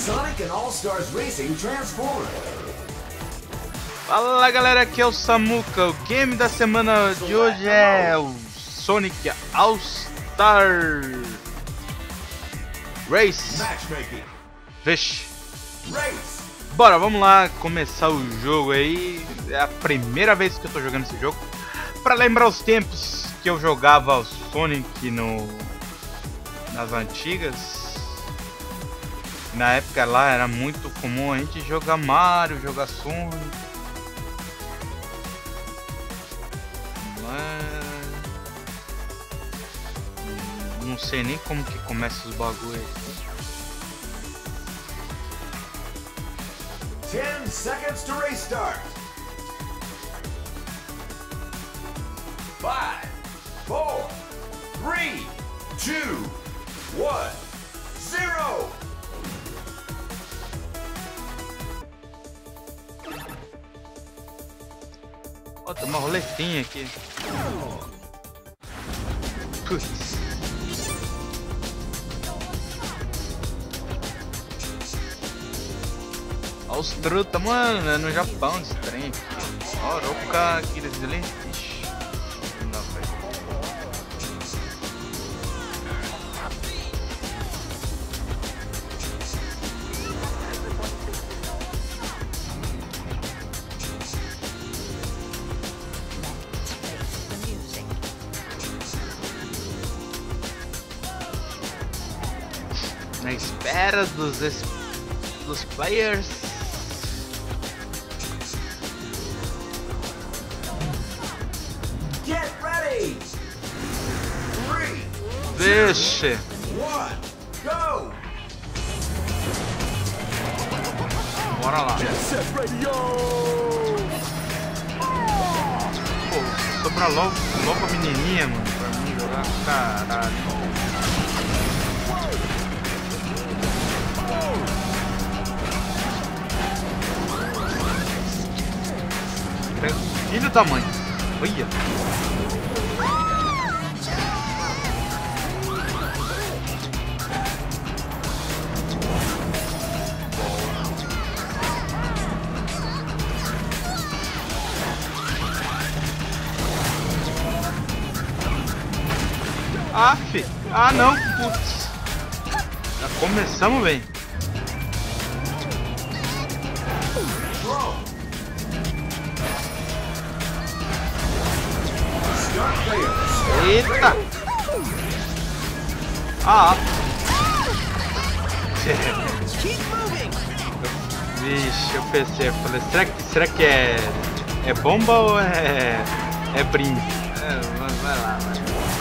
Sonic and All-Stars Racing Transformer. Fala galera, aqui é o Samuka. O game da semana de hoje é o Sonic All-Star Race. Vixe. Bora, vamos lá começar o jogo aí. É a primeira vez que eu tô jogando esse jogo. Pra lembrar os tempos que eu jogava o Sonic nas antigas. Na época lá era muito comum a gente jogar Mario, jogar Sonic. Mas não sei nem como que começa os bagulhos. 10 seconds to race start. 5, 4, 3, 2, 1, 0. Ó, tem uma roletinha aqui. Putz. Olha os truta, mano, é no Japão esse trem. Ó, Oroca, aqueles ali. Ixi. Não, velho. Na espera dos players. Get ready. 3, Vixe. 1, go. Bora lá. Pô, sobra logo a menininha, mano, pra mim jogar. Caralho. Filho da mãe. Olha. Aff. Ah não, putz. Já começamos bem. Eita! Ah! Vixe, eu pensei, eu falei, será que é bomba ou é brinde? Vai lá, vai.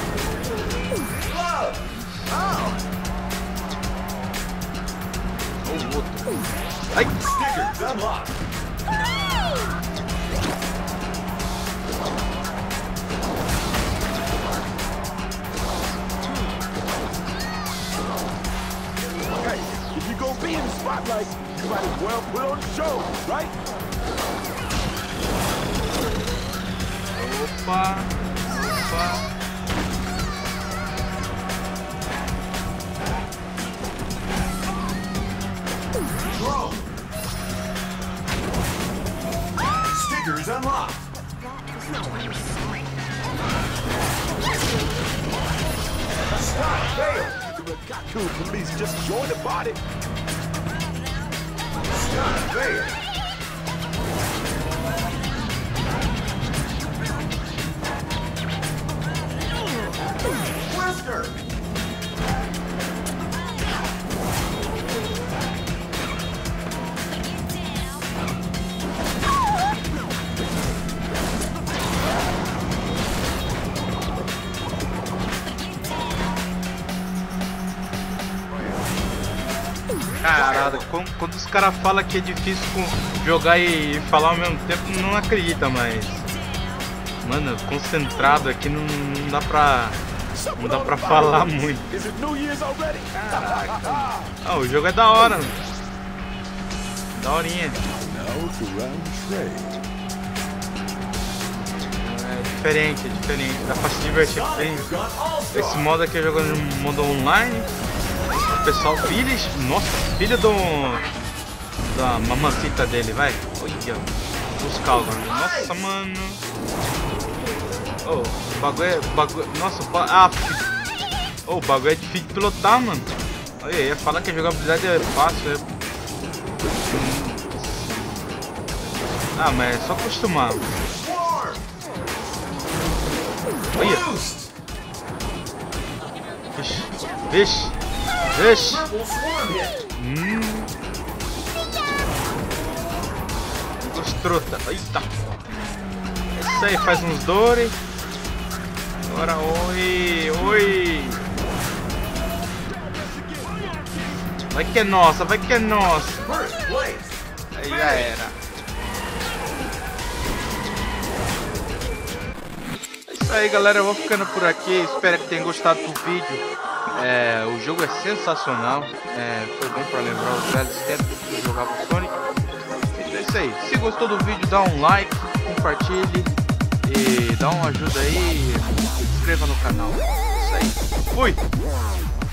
O outro. Ai! If you're gonna be in the spotlight, you might as well put on the show, right? Opa! Drone. Stickers unlocked. Stop, fail. The Rakaku police just joined the body. Stop, fail. Whisker. Caralho, quando os caras falam que é difícil jogar e falar ao mesmo tempo, não acredita, mas... Mano, concentrado aqui não dá pra falar muito. Caraca. Ah, o jogo é da hora, mano. Daorinha. É diferente, dá pra se divertir bem. Esse modo aqui é jogando no modo online. pessoal. Nossa, filho da mamacita dele, vai. Olha. Os calvos. Nossa, mano. Oh, o bagulho. Nossa, o bagulho é difícil de pilotar, mano. Olha, ia falar que a jogabilidade é fácil. Ah, mas é só acostumar. Olha. Vixe. Gostrota. Eita. Isso aí, faz uns dores. Agora, oi. Vai que é nossa. Aí já era. É isso aí, galera. Eu vou ficando por aqui. Espero que tenham gostado do vídeo. O jogo é sensacional. Foi bom para lembrar os velhos tempos que eu jogava Sonic. Então é isso aí. Se gostou do vídeo, dá um like, compartilhe e dá uma ajuda aí. Se inscreva no canal. É isso aí. Fui!